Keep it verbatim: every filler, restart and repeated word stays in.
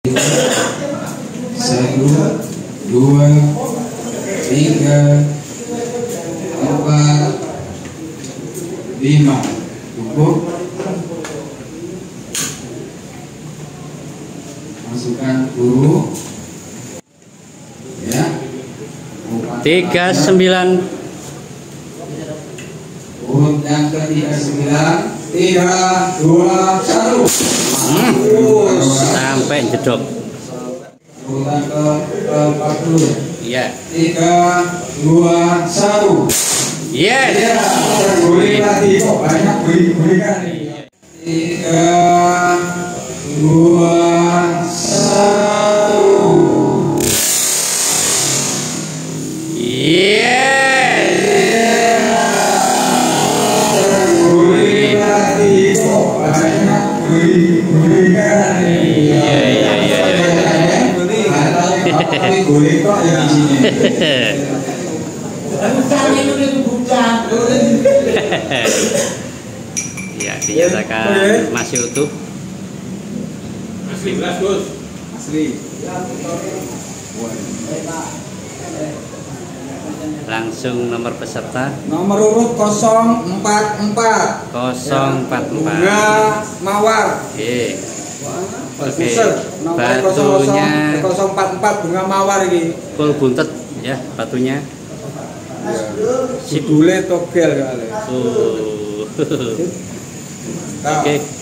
Satu, dua, tiga, empat, lima. Cukup. Masukkan guru. Ya. Tiga sembilan. Urut yang ke tiga sembilan. Tiga, dua, satu. Hmm. Sampai jedok. Urutan ke empat puluh. Iya. Tiga, dua, satu. Yes. Ya, boleh lagi kok banyak beli-beli kan. Tiga, dua, satu. Yes. Boleh lagi kok banyak beli-beli kan. Iya iya iya. Tapi boleh kok ya di sini. Ya, dinyatakan masih utuh. Asli belas, Gus. Asli. Langsung nomor peserta Nomor urut nol empat empat. nol empat empat. Bunga Mawar. Oke. Oke. Nomor Batunya nol empat empat bunga Mawar ini. full buntet ya batunya. Si bule togel kali. Oh. Oke.